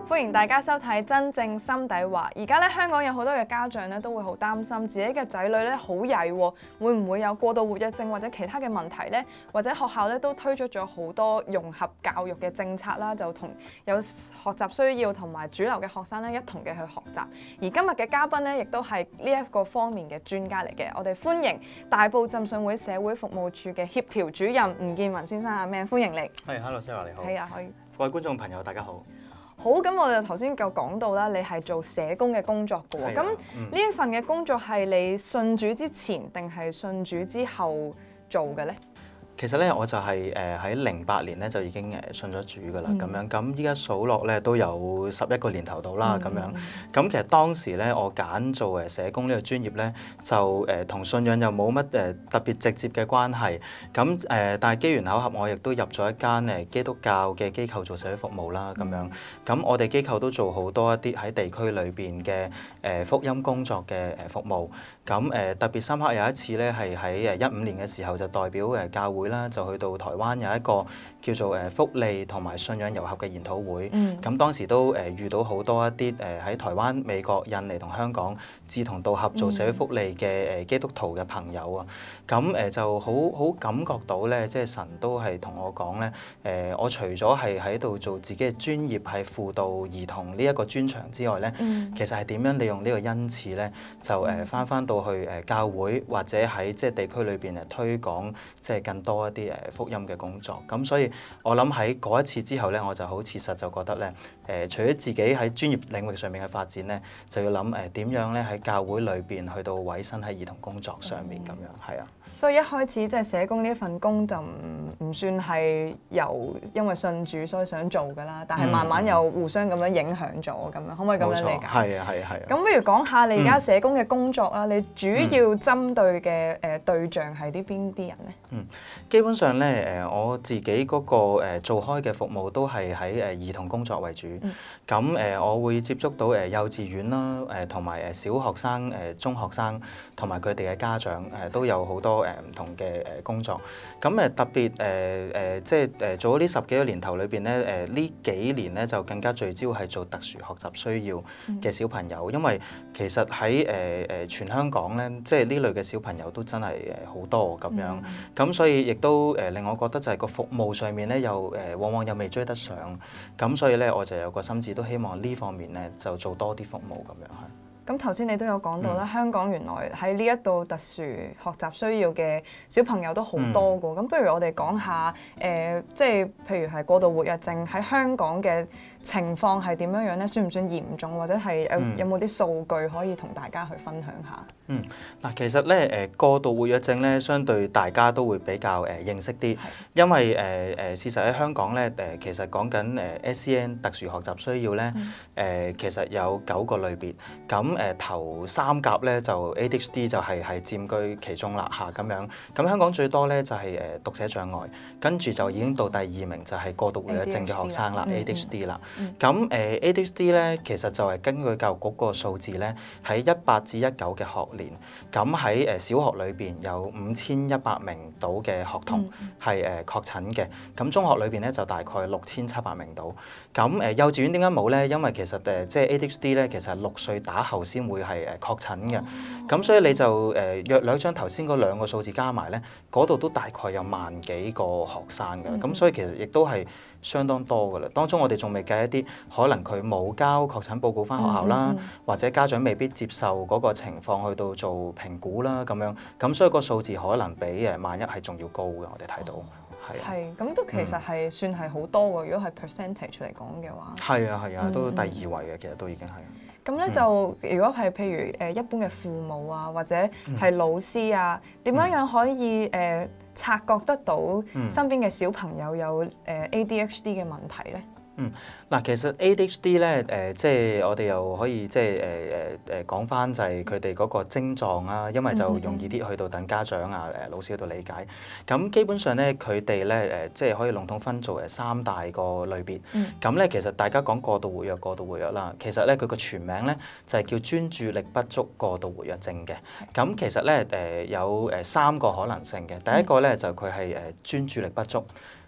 歡迎大家收睇《真正心底話》。而家咧，香港有好多嘅家長咧都會好擔心自己嘅仔女咧好曳喎，會唔會有過度活躍症或者其他嘅問題呢？或者學校咧都推出咗好多融合教育嘅政策啦，就同有學習需要同埋主流嘅學生咧一同嘅去學習。而今日嘅嘉賓咧，亦都係呢一個方面嘅專家嚟嘅。我哋歡迎大埔浸信會社會服務處嘅協調主任吳建宏先生啊，Man，歡迎你。 係，Hello Sarah 你好。 係啊，可以。 各位觀眾朋友大家好。 好，咁我哋頭先就講到啦，你係做社工嘅工作嘅喎。咁呢一份嘅工作係你信主之前定係信主之後做嘅咧？ 其實咧，我就係喺08年咧就已經信咗主噶啦，咁樣咁依家數落咧都有11個年頭到啦，咁樣咁其實當時咧我揀做社工呢個專業咧，就同信仰又冇乜特別直接嘅關係，咁但係機緣巧合，我亦都入咗一間基督教嘅機構做社會服務啦，咁樣咁我哋機構都做好多一啲喺地區裏邊嘅福音工作嘅服務，咁特別深刻有一次咧係喺15年嘅時候就代表教會啦，就去到台灣有一個叫做福利同埋信仰融合嘅研討會，咁當時都遇到好多一啲喺台灣、美國、印尼同香港志同道合做社會福利嘅基督徒嘅朋友啊，咁就好感覺到咧，即係神都係同我講咧，我除咗係喺度做自己嘅專業係輔導兒童呢一個專長之外咧，其實係點樣利用呢個恩賜咧，就翻到去教會或者喺即係地區裏邊推廣即係更多一啲福音嘅工作。咁所以我諗喺嗰一次之後咧，我就好切實就覺得咧，除咗自己喺專業領域上面嘅發展咧，就要諗點樣咧喺教會裏邊去到委身喺兒童工作上面咁樣，係啊。 所以一開始即係社工呢一份工就唔算係因為信主所以想做㗎啦，但係慢慢又互相咁樣影響咗咁樣，可唔可以咁樣理解？ 係啊係啊係啊。咁不如講下你而家社工嘅工作啊，你主要針對嘅對象係啲邊啲人咧？ 基本上咧我自己嗰個做開嘅服務都係喺兒童工作為主。咁我會接觸到幼稚園啦，同埋小學生、中學生同埋佢哋嘅家長都有好多唔同嘅工作。咁特別即係做咗呢10幾個年頭裏邊咧，呢幾年咧就更加聚焦係做特殊學習需要嘅小朋友，因為其實喺全香港咧，即係呢類嘅小朋友都真係好多咁樣。咁所以亦都令我覺得就係個服務上面咧，又往往又未追得上。咁所以咧，我就有個心志，都希望呢方面咧就做多啲服務咁樣係。 咁頭先你都有講到啦，香港原來喺呢一度特殊學習需要嘅小朋友都好多個。咁不如我哋講下即係譬如係過度活躍症喺香港嘅情況係點樣樣咧？算唔算嚴重，或者係有冇啲數據可以同大家去分享下？ 嗱，其實咧過度活躍症咧，相對大家都會比較認識啲，因為事實喺香港咧其實講緊SEN 特殊學習需要咧其實有9個類別，咁頭3甲咧就 ADHD 就係佔據其中啦嚇咁樣。咁香港最多咧就係讀寫障礙，跟住就已經到第2名就係過度活躍症嘅學生啦 ADHD 啦。咁ADHD 咧其實就係根據教育局個數字咧，喺18至19嘅學年，咁喺小學裏邊有5100名到嘅學童係確診嘅，咁中學裏邊咧就大概6700名到。咁幼稚園點解冇咧？因為其實即係 ADHD 咧，其實係6歲打後先會係確診嘅。咁所以你就約略將頭先嗰2個數字加埋咧，嗰度都大概有萬幾個學生㗎。咁所以其實亦都係相當多㗎啦。當中我哋仲未計一啲可能佢冇交確診報告返學校啦，或者家長未必接受嗰個情況去到做評估啦咁樣。咁所以個數字可能比萬一係仲要高嘅。我哋睇到係咁都其實係算係好多喎。如果係 percentage 嚟講嘅話， 係啊，都第2位嘅，其實都已經係。 咁咧就如果係譬如一般嘅父母啊，或者係老師啊，點樣可以察覺得到身邊嘅小朋友有ADHD 嘅問題咧？ 嗱，其實 ADHD 咧，即係我哋又可以即係講翻就係佢哋嗰個症狀啊，因為就容易啲去到等家長啊、老師嗰度理解。咁基本上咧，佢哋咧即係可以籠統分做3大個類別。咁咧其實大家講過度活躍啦，其實咧佢個全名咧就係叫專注力不足過度活躍症嘅。咁其實咧有3個可能性嘅。第一個咧就佢係專注力不足。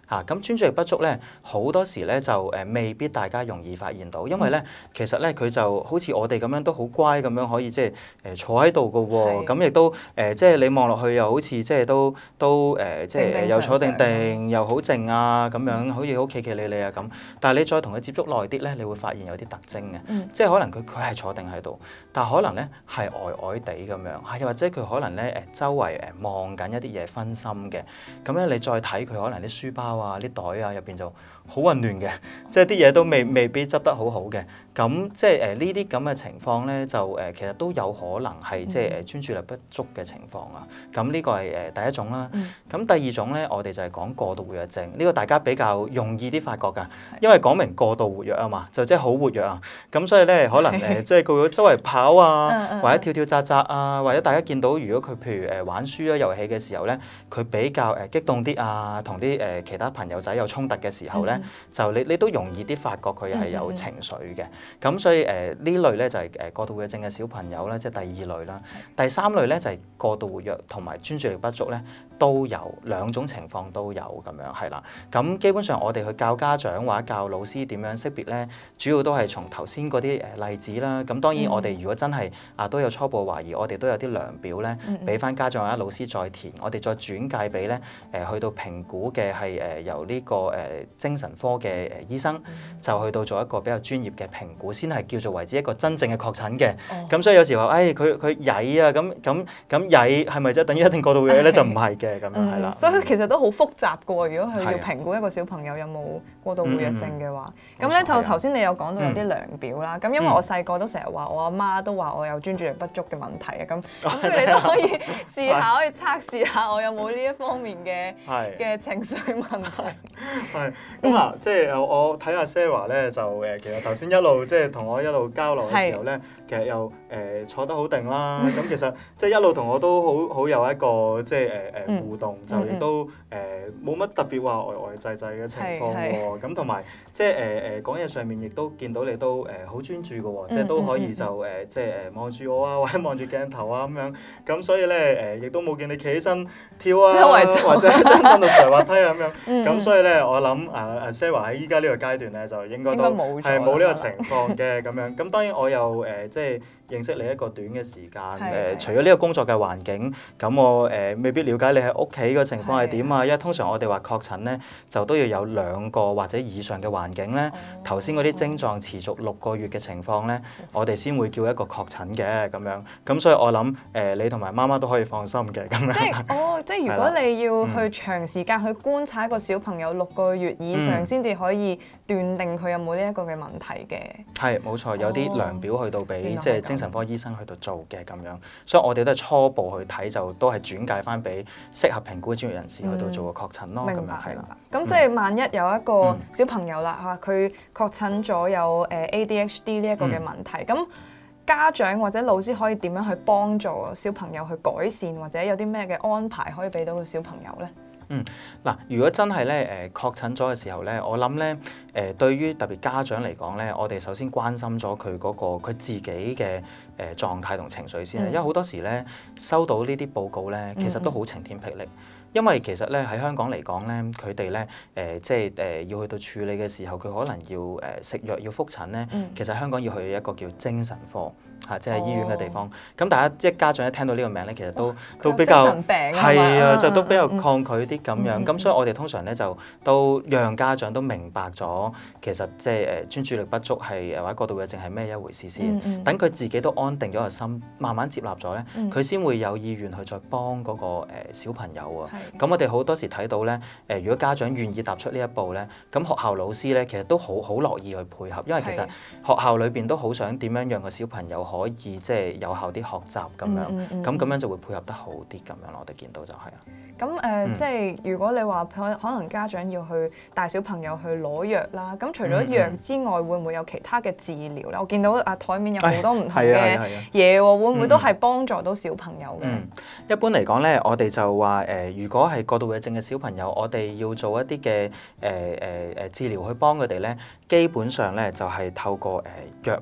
嚇。咁專注力不足咧，好多時咧就未必大家容易發現到，因為咧其實咧佢就好似我哋咁樣都好乖咁樣，可以即係坐喺度嘅喎。咁亦都即係你望落去又好似即係都即係又坐定定又好靜啊咁樣，好似好企企理理啊咁。但係你再同佢接觸耐啲咧，你會發現有啲特徵嘅，即係可能佢係坐定喺度，但係可能咧係呆呆地咁樣，又或者佢可能咧周圍望緊一啲嘢分心嘅。咁咧你再睇佢可能啲書包啊、啲袋啊入邊就好混亂嘅，即係啲嘢都未必執得好好嘅。咁即係呢啲咁嘅情況咧，就其實都有可能係即係專注力不足嘅情況啊。咁呢個係第一種啦。咁第二種咧，我哋就係講過度活躍症。呢個大家比較容易啲發覺㗎，因為講明過度活躍啊嘛，就即係好活躍啊。咁所以咧，可能即係佢會周圍跑啊，或者跳跳扎扎啊，或者大家見到如果佢譬如玩書啊遊戲嘅時候咧，佢比較激動啲啊，同啲其他朋友仔有衝突嘅時候咧，就你都容易啲發覺佢係有情緒嘅。咁所以呢類咧就係過度活躍症嘅小朋友啦，即係第二類啦。第三類咧就係過度活躍同埋專注力不足咧，都有兩種情況都有咁樣係啦。咁基本上我哋去教家長或者教老師點樣識別咧，主要都係從頭先嗰啲例子啦。咁當然我哋如果真係都有初步懷疑，我哋都有啲量表咧，俾翻家長或者老師再填，我哋再轉介俾咧去到評估嘅係由呢個精神科嘅醫生，就去到做一個比較專業嘅評估，先係叫做為之一個真正嘅確診嘅。咁所以有時話佢曳啊，咁曳係咪即係等於一定過度活躍咧？就唔係嘅，咁樣係啦。 所以其實都好複雜嘅喎。如果佢要評估一個小朋友有冇過度活躍症嘅話，咁咧就頭先你有講到有啲量表啦。咁因為我細個都成日話我阿媽都話我有專注力不足嘅問題啊。咁你都可以試下可以測試下我有冇呢一方面嘅情緒問題。 係咁啊，即係我睇下 Sarah 咧，就其實頭先一路即係同我一路交流嘅時候咧，其實又坐得好定啦。咁其實即係一路同我都好有一個即係互動，就亦都冇乜特別話呆滯滯嘅情況喎。咁同埋即係講嘢上面亦都見到你都好專注嘅喎，即係都可以就即係望住我啊，或者望住鏡頭啊咁樣。咁所以咧亦都冇見你企起身跳啊，或者喺度上滑梯啊咁樣。咁所以咧，我諗Sarah 喺依家呢個階段咧，就應該都係冇呢個情況嘅咁樣。咁當然我又即係認識你一個短嘅時間，除咗呢個工作嘅環境，咁我未必了解你喺屋企嘅情況係點啊。因為通常我哋話確診咧，就都要有2個或者以上嘅環境咧。頭先嗰啲症狀持續6個月嘅情況咧，我哋先會叫一個確診嘅咁樣。咁所以我諗你同埋媽媽都可以放心嘅咁樣。 即係如果你要去長時間去觀察一個小朋友6個月以上，先至可以斷定佢有冇呢一個嘅問題嘅。係冇錯，有啲量表去到俾即係精神科醫生去到做嘅咁樣。所以我哋都係初步去睇，就都係轉介翻俾適合評估嘅專業人士去到做個確診咯。咁樣係啦。 咁即係萬一有一個小朋友啦嚇，佢確診咗有ADHD 呢一個嘅問題，咁家長或者老師可以點樣去幫助小朋友去改善，或者有啲咩嘅安排可以俾到個小朋友咧？ 嗱，如果真係咧確診咗嘅時候咧，我諗咧對於特別家長嚟講咧，我哋首先關心咗佢嗰個佢自己嘅狀態同情緒先。因為好多時咧收到呢啲報告咧，其實都好晴天霹靂。因為其實咧喺香港嚟講咧，佢哋咧即係要去到處理嘅時候，佢可能要食藥要覆診咧，其實香港要去一個叫精神科嚇，即係醫院嘅地方。咁大家即係家長一聽到呢個名咧，其實都比較係啊，就都比較抗拒啲咁樣。咁所以我哋通常咧就都讓家長都明白咗，其實即係專注力不足係或者過度活躍症係咩一回事先。等佢自己都安定咗個心，慢慢接納咗咧，佢先會有意願去再幫嗰個小朋友啊。咁我哋好多時睇到咧，如果家長願意踏出呢一步咧，咁學校老師咧其實都好樂意去配合，因為其實學校裏邊都好想點樣讓個小朋友可以即係有效啲學習咁樣，咁樣就會配合得好啲咁樣咯。我哋見到就係啊。 咁即係如果你話可能家長要去帶小朋友去攞藥啦，咁除咗藥之外，會唔會有其他嘅治療咧？我見到台面有好多唔同嘅嘢喎，會唔會都係幫助到小朋友嘅？ 一般嚟講咧，我哋就話如果係過度活躍症嘅小朋友，我哋要做一啲嘅治療去幫佢哋咧，基本上咧就係透過藥物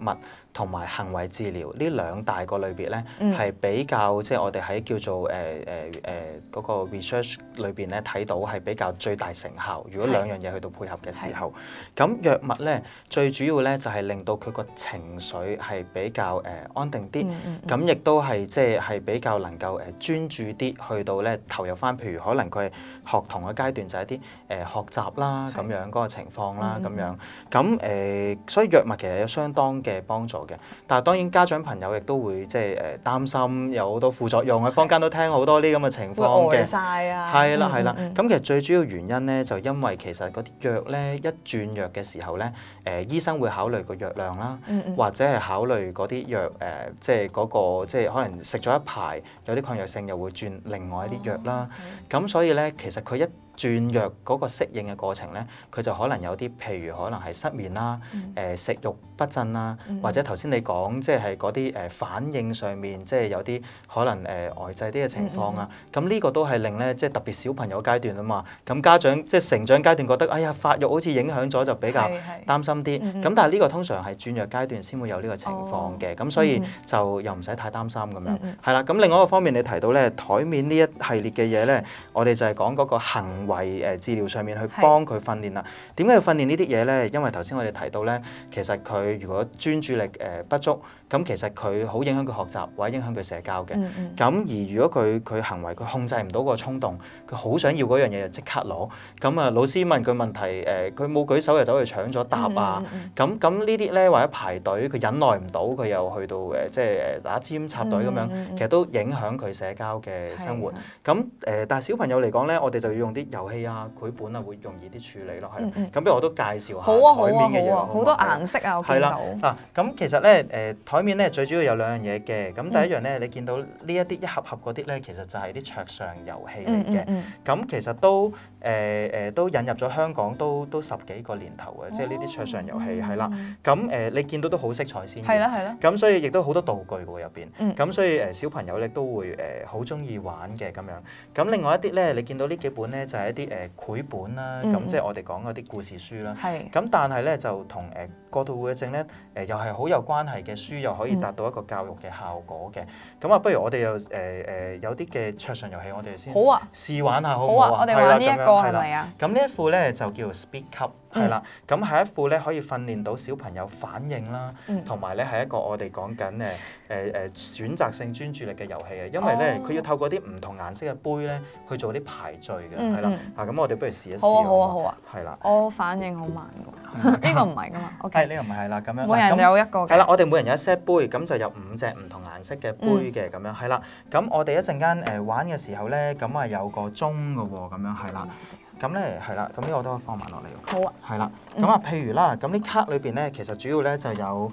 同埋行為治療呢兩大個類別咧，係比較即係我哋喺叫做嗰個 research 裏邊咧睇到係比較最大成效。如果兩樣嘢去到配合嘅時候，咁藥物咧最主要咧就係令到佢個情緒係比較安定啲，咁亦都係即係比較能夠專注啲去到咧投入翻，譬如可能佢係學童嘅階段就係一啲學習啦咁樣嗰個情況啦咁樣，咁所以藥物其實有相當嘅幫助嘅，但係當然家長朋友亦都會即係擔心有好多副作用啊，坊間都聽好多呢咁嘅情況嘅，係啦係啦，咁其實最主要原因咧就因為其實嗰啲藥咧一轉藥嘅時候咧，醫生會考慮個藥量啦，或者係考慮嗰啲藥即係嗰個即係可能食咗一排有啲抗藥性，又會轉另外一啲藥啦，咁所以咧其實佢一轉藥嗰個適應嘅過程咧，佢就可能有啲譬如可能係失眠啦、食慾不振啦，或者頭先你講即係嗰啲反應上面即係有啲可能呆滯啲嘅情況啊，咁呢個都係令咧即係特別小朋友階段啊嘛，咁家長即係成長階段覺得哎呀發育好似影響咗就比較擔心啲，咁但係呢個通常係轉藥階段先會有呢個情況嘅，咁所以就又唔使太擔心咁樣，係啦，咁另外一個方面你提到咧台面呢一系列嘅嘢咧，我哋就係講嗰個行為治療上面去幫佢訓練啦。點解要訓練呢啲嘢咧？因為頭先我哋提到咧，其實佢如果專注力不足，咁其實佢好影響佢學習或者影響佢社交嘅。咁而如果佢行為佢控制唔到個衝動，佢好想要嗰樣嘢就即刻攞。咁啊老師問佢問題，佢冇舉手就走去搶咗答啊。咁呢啲咧或者排隊佢忍耐唔到，佢又去到即係打尖插隊咁樣，其實都影響佢社交嘅生活。咁但係小朋友嚟講咧，我哋就要用啲遊戲啊、繪本啊，會容易啲處理咯，係啦。咁不如我都介紹下台面嘅嘢， 好多顏色啊，我見到。 嗱，咁其實咧台面咧最主要有兩樣嘢嘅。咁第一樣咧，你見到呢一啲一盒盒嗰啲咧，其實就係啲桌上遊戲嚟嘅。咁其實都引入咗香港都10幾個年頭嘅，即係呢啲桌上遊戲係啦。咁你見到都好色彩鮮豔，係啦。咁所以亦都好多道具喎入邊。咁所以小朋友咧都會好中意玩嘅咁樣。咁另外一啲咧，你見到呢幾本咧就係一啲繪本啦，咁即係我哋講嗰啲故事書啦。咁但係咧就同過度活躍症咧又係好有關係嘅書，又可以達到一個教育嘅效果嘅。咁啊，不如我哋又有啲嘅桌上遊戲，我哋先試玩下好唔好啊？ 我哋玩呢一個係咪啊？ 咁呢一副咧就叫做 Speak Cup。係啦，咁係一副咧可以訓練到小朋友反應啦，同埋咧係一個我哋講緊選擇性專注力嘅遊戲嘅，因為咧佢要透過啲唔同顏色嘅杯咧去做啲排序嘅，係啦。咁我哋不如試一試。 好啊。係啦。我反應好慢㗎，呢個唔係㗎嘛。係呢個唔係啦，咁樣。每人有一個。 係啦，我哋每人有一 set 杯，咁就有5隻唔同顏色嘅杯嘅，咁樣係啦。咁我哋一陣間玩嘅時候咧，咁啊有個鐘㗎喎，咁樣係啦。咁咧係啦，咁呢個都放埋落嚟。 好啊。 係啦，咁啊，譬如啦，咁啲卡裏邊咧，其實主要咧就有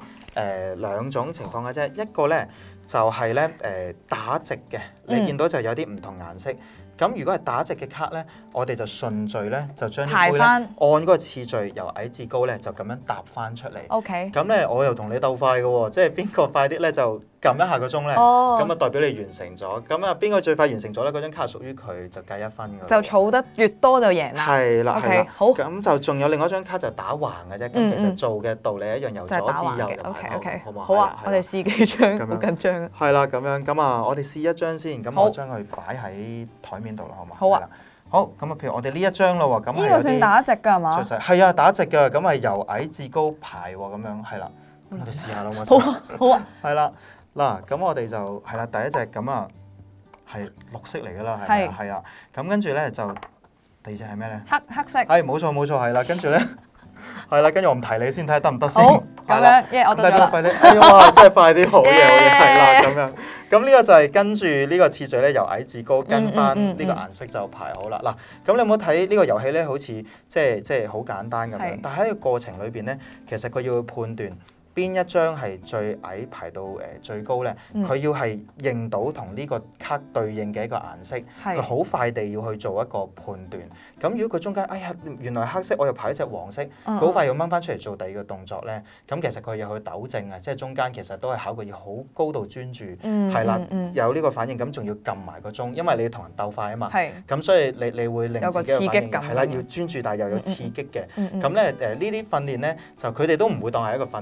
2種情況嘅啫。一個咧就係咧打直嘅，你見到就有啲唔同顏色。咁如果係打直嘅卡咧，我哋就順序咧就將啲杯咧按嗰個次序由矮至高咧就咁樣搭翻出嚟。 OK。 咁咧我又同你鬥快嘅喎，即係邊個快啲咧就撳一下個鐘咧，咁啊代表你完成咗。咁啊邊個最快完成咗咧？嗰張卡屬於佢就計1分㗎。 就儲得越多就贏啦。 係啦，係啦。 好。 咁就仲有另外一張卡就打橫嘅啫。咁其實做嘅道理一樣，由左至右就排好，好唔好？ 好啊，我哋試幾張，好緊張啊。 係啦，咁樣咁啊，我哋試一張先。咁我將佢擺喺台面度啦，好嘛？ 好啊。 好，咁啊，譬如我哋呢一張咯喎，咁呢個算打直㗎係嘛？ 係啊，打直㗎，咁係由矮至高排喎，咁樣係啦。我哋試下啦， 好啊，好啊。 係啦，嗱，咁我哋就係啦，第一隻咁啊，係綠色嚟㗎啦，係咪啊？係啊，咁跟住咧就第二隻係咩咧？ 黑色。 係冇錯冇錯，係啦，跟住咧係啦，跟住我唔提你先，睇下得唔得先。 好，咁樣，我得咗啦。 哎呀，真係快啲，好嘢，係啦，咁樣。咁呢個就係跟住呢個次序咧，由矮至高跟翻呢個顏色就排好啦。嗱，咁你有冇睇呢個遊戲咧？好似即係好簡單咁樣，但係喺個過程裏邊咧，其實佢要去判斷邊一張係最矮排到最高咧，佢要係認到同呢個卡對應嘅一個顏色，佢好快地要去做一個判斷。咁如果佢中間，哎呀，原來黑色，我又排咗隻黃色，佢好快要掹翻出嚟做第二個動作咧。咁其實佢要去糾正啊，即係中間其實都係考佢要好高度專注，係啦，有呢個反應，咁仲要撳埋個鐘，因為你要同人鬥快啊嘛。咁所以你會令自己嘅反應係啦，要專注但係又有刺激嘅。咁咧呢啲訓練咧就佢哋都唔會當係一個訓練。咁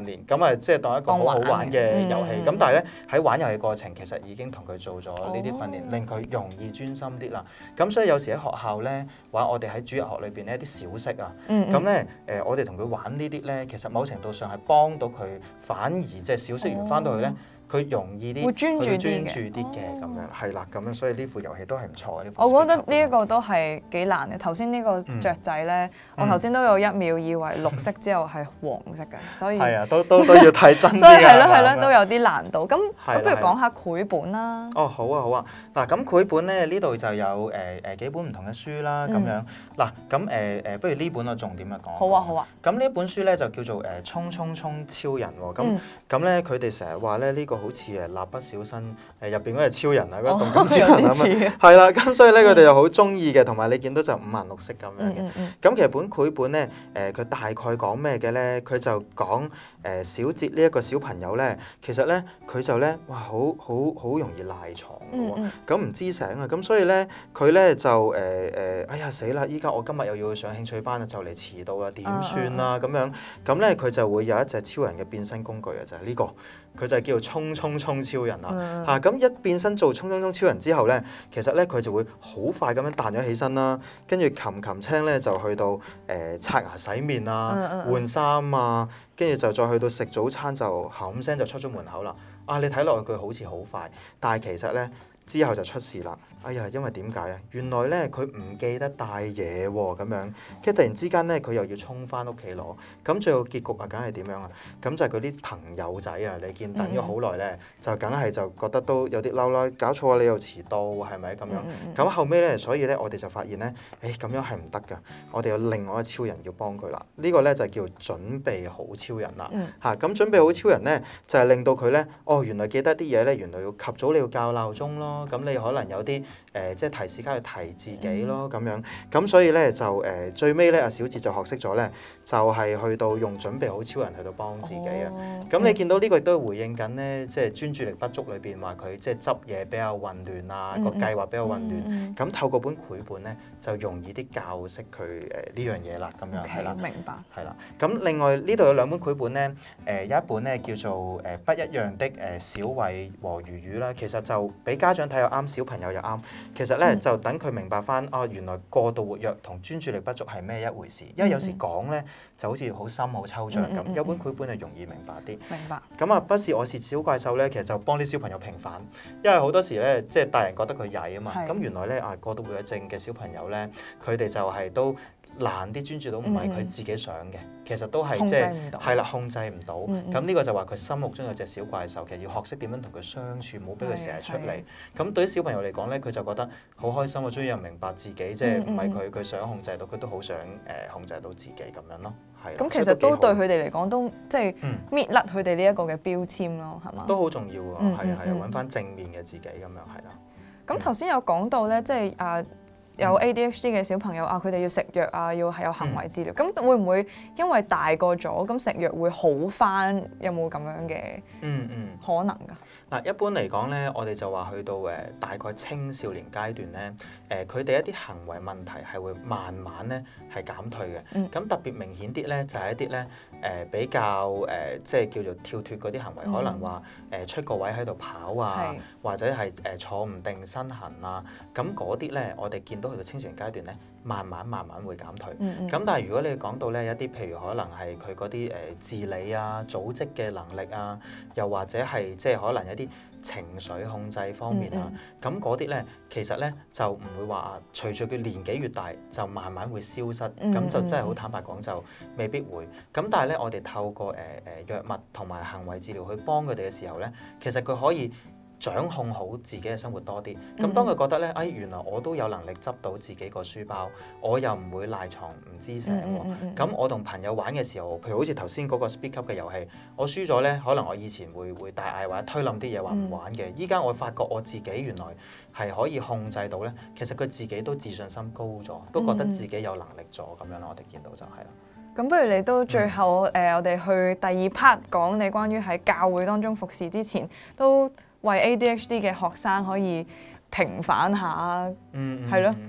咁啊即係當一個好好玩嘅遊戲。咁但係咧喺玩遊戲過程，其實已經同佢做咗呢啲訓練，令佢容易專心啲啦。咁所以有時喺學校咧，或者我哋喺主日學裏邊呢一啲小息啊，咁咧我哋同佢玩呢啲咧，其實某程度上係幫到佢，反而即係小息完翻到去咧。佢容易啲， 會專注啲嘅咁樣，係啦，咁樣所以呢副遊戲都係唔錯嘅。呢副我覺得呢一個都係幾難嘅。頭先呢個雀仔咧，我頭先都有1秒以為綠色之後係黃色嘅，所以係啊，都要睇真啲㗎。 所以係咯，都有啲難度。咁不如講下繪本啦。 哦，好啊，好啊。嗱，咁繪本咧呢度就有幾本唔同嘅書啦，咁樣嗱，咁不如呢本我重點啊講。 好啊，好啊。 咁呢本書咧就叫做衝衝衝超人喎。咁咧佢哋成日話咧呢個好似蠟筆小新入邊嗰隻超人啊，嗰個動感超人啊嘛，係啦，咁所以咧佢哋又好中意嘅，同埋你見到就五顏六色咁樣嘅。咁其實本繪本咧，佢大概講咩嘅咧？佢就講小哲呢一個小朋友咧，其實咧佢就咧哇好容易賴床嘅喎，咁唔知醒啊，咁所以咧佢咧就哎呀死啦！依家我今日又要去上興趣班啦，就嚟遲到啦，點算啊咁樣？咁咧佢就會有一隻超人嘅變身工具啊，就係呢個。佢就係叫做衝衝衝超人啦嚇，咁一變身做衝衝衝超人之後咧，其實咧佢就會好快咁樣彈咗起身啦，跟住擒青咧就去到刷牙洗面啊、換衫啊，跟住就再去到食早餐就冚聲就出咗門口啦。啊，你睇落去佢好似好快，但係其實咧之後就出事啦。哎呀，因為點解啊？原來咧佢唔記得帶嘢喎，咁樣，跟住突然之間咧佢又要衝翻屋企攞，咁最後結局啊，梗係點樣啊？咁就係嗰啲朋友仔啊，你見等咗好耐咧，就梗係就覺得都有啲嬲啦，搞錯啊！你又遲到，係咪咁樣？咁後尾咧，所以咧我哋就發現咧，咁樣係唔得㗎，我哋有另外一個超人要幫佢啦。呢個咧就叫準備好超人啦。嚇，咁準備好超人咧，就係令到佢咧，哦原來記得啲嘢咧，原來要及早你要校鬧鐘咯，咁你可能有啲。即係提示卡去提自己咯，咁樣咁所以咧就最尾咧阿小哲就學識咗咧，就係去到用準備好超人去到幫自己啊！咁你見到呢個亦都係回應緊咧，即係專注力不足裏邊話佢即係執嘢比較混亂啊，個計劃比較混亂。咁透過本繪本咧，就容易啲教識佢呢樣嘢啦，咁樣係啦， 明白。 係啦。咁另外呢度有2本繪本咧，有一本咧叫做不一樣的小偉和魚魚啦，其實就俾家長睇又啱，小朋友又啱。其實咧就等佢明白翻原來過度活躍同專注力不足係咩一回事。因為有時講咧就好似好深好抽象咁，有本繪本係容易明白啲。 明白。 咁啊，不是我是小怪獸咧，其實就幫啲小朋友平反，因為好多時咧即係大人覺得佢曳啊嘛，咁原來咧過度活躍症嘅小朋友咧，佢哋就係都難啲專注到，唔係佢自己想嘅，其實都係即係係啦，控制唔到。咁呢個就話佢心目中有隻小怪獸，其實要學識點樣同佢相處，唔好俾佢成日出嚟。咁對於小朋友嚟講咧，佢就覺得好開心，我終於有人明白自己，即係唔係佢想控制到，佢都好想控制到自己咁樣咯。係。 咁其實都對佢哋嚟講都即係搣甩佢哋呢一個嘅標籤咯，係嘛？ 都好重要㗎，係啊，揾翻正面嘅自己咁樣係啦。 咁頭先有講到咧，即係有 ADHD 嘅小朋友佢哋要食藥要係有行為治療，咁會唔會因為大個咗，咁食藥會好返？有冇咁樣嘅可能㗎？ 嗱，一般嚟講咧，我哋就話去到大概青少年階段咧，佢哋一啲行為問題係會慢慢咧係減退嘅。咁特別明顯啲咧，就係一啲咧比較即係叫做跳脱嗰啲行為，可能話出個位喺度跑啊，或者係坐唔定身痕啊，咁嗰啲咧，我哋見到去到青少年階段咧，慢慢會減退。咁但係如果你講到咧一啲譬如可能係佢嗰啲自理啊、組織嘅能力啊，又或者係即係可能一啲情緒控制方面啊，咁嗰啲咧其實咧就唔會話隨住佢年紀越大就慢慢會消失，咁就真係好坦白講就未必會。咁但係咧我哋透過藥物同埋行為治療去幫佢哋嘅時候咧，其實佢可以掌控好自己嘅生活多啲，咁當佢覺得咧，原來我都有能力執到自己個書包，我又唔會賴床唔知醒喎。咁我同朋友玩嘅時候，譬如好似頭先嗰個 Speak Up 嘅遊戲，我輸咗咧，可能我以前會大嗌或者推冧啲嘢話唔玩嘅，依家我發覺我自己原來係可以控制到咧，其實佢自己都自信心高咗，都覺得自己有能力咗咁樣咯。我哋見到就係啦。 咁不如你都最後我哋去第2 part 講你關於喺教會當中服侍之前都為 ADHD 嘅學生可以平反下，係咯。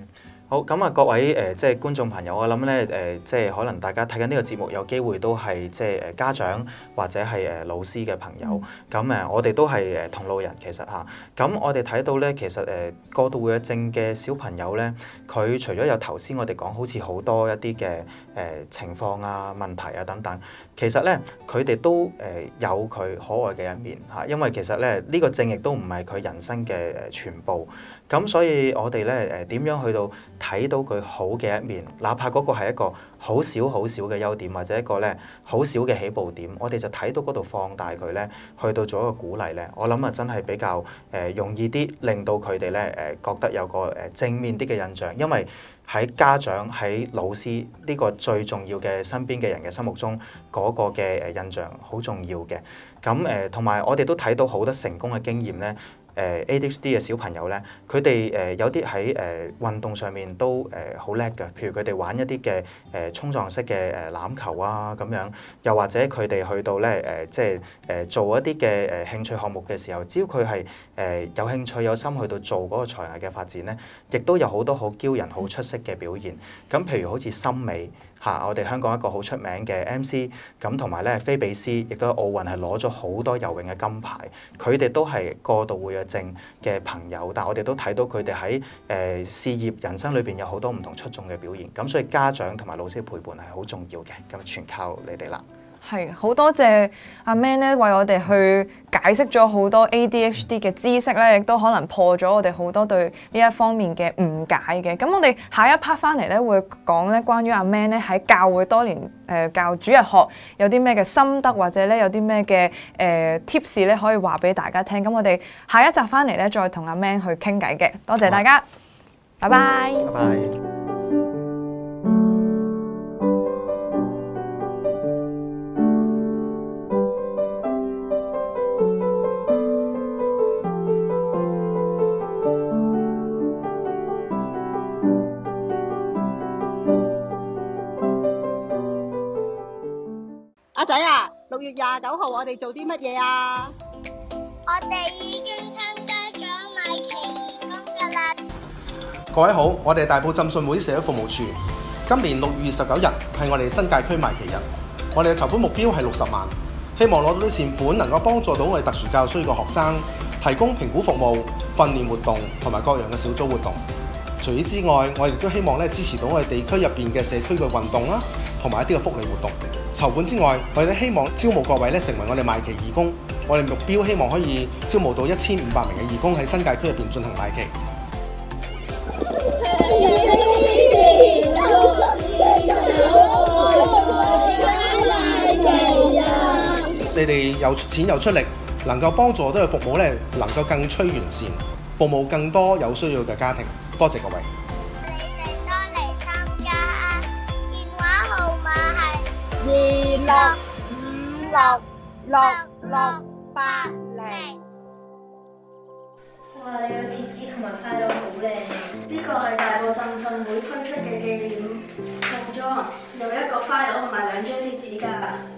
好，咁啊，各位即係觀眾朋友，我諗咧即係可能大家睇緊呢個節目，有機會都係即係家長或者係老師嘅朋友。咁我哋都係同路人其實嚇。咁我哋睇到咧，其實過度活躍症嘅小朋友咧，佢除咗有頭先我哋講好似好多一啲嘅情況啊、問題啊等等，其實咧佢哋都有佢可愛嘅一面嚇。因為其實咧呢個症亦都唔係佢人生嘅全部。咁所以我哋咧點樣去到睇到佢好嘅一面，哪怕嗰個係一個好少嘅優點，或者一個咧好少嘅起步點，我哋就睇到嗰度放大佢咧，去到做一個鼓勵咧，我諗啊真係比較容易啲，令到佢哋咧覺得有個正面啲嘅印象，因為喺家長喺老師呢個最重要嘅身邊嘅人嘅心目中，嗰個嘅印象好重要嘅。咁同埋我哋都睇到好多成功嘅經驗咧。ADHD 嘅小朋友咧，佢哋有啲喺運動上面都好叻嘅，譬如佢哋玩一啲嘅衝撞式嘅欖球啊咁樣，又或者佢哋去到咧即係做一啲嘅興趣項目嘅時候，只要佢係有興趣有心去到做嗰個才藝嘅發展咧，亦都有好多好驕人好出色嘅表現。咁譬如好似森美。我哋香港一個好出名嘅 MC， 咁同埋咧菲比斯，亦都奧運係攞咗好多游泳嘅金牌。佢哋都係過度活躍症嘅朋友，但我哋都睇到佢哋喺事業人生裏邊有好多唔同出眾嘅表現。咁所以家長同埋老師嘅陪伴係好重要嘅，咁全靠你哋啦。 係，好多謝阿 Man 咧，為我哋去解釋咗好多 ADHD 嘅知識咧，亦都可能破咗我哋好多對呢一方面嘅誤解嘅。咁我哋下一 part 翻嚟咧，會講咧關於阿 Man 咧喺教會多年教主日學有啲咩嘅心得，或者咧有啲咩嘅tips 咧可以話俾大家聽。咁我哋下一集翻嚟咧，再同阿 Man 去傾偈嘅。多謝大家，拜拜。 拜拜。 阿仔啊，6月29號我哋做啲乜嘢啊？ 我哋已經參加咗賣旗義工㗎啦。 各位好，我哋大埔浸信會社會服務處今年6月29日係我哋新界區賣旗日，我哋嘅籌款目標係60萬，希望攞到啲善款能夠幫助到我哋特殊教育需要嘅學生，提供評估服務、訓練活動同埋各樣嘅小組活動。除此之外，我亦都希望支持到我哋地區入邊嘅社區嘅運動啦，同埋一啲嘅福利活動。籌款之外，我哋都希望招募各位成為我哋賣旗義工。我哋目標希望可以招募到1500名嘅義工喺新界區入邊進行賣旗。你哋有錢有出力，能夠幫助到嘅服務能夠更趨完善，服務更多有需要嘅家庭。多謝各位。26565680。 哇！你個貼紙同埋快到好靚，呢個係大埔浸信會推出嘅紀念套裝，有一個 file 同埋2張貼紙㗎。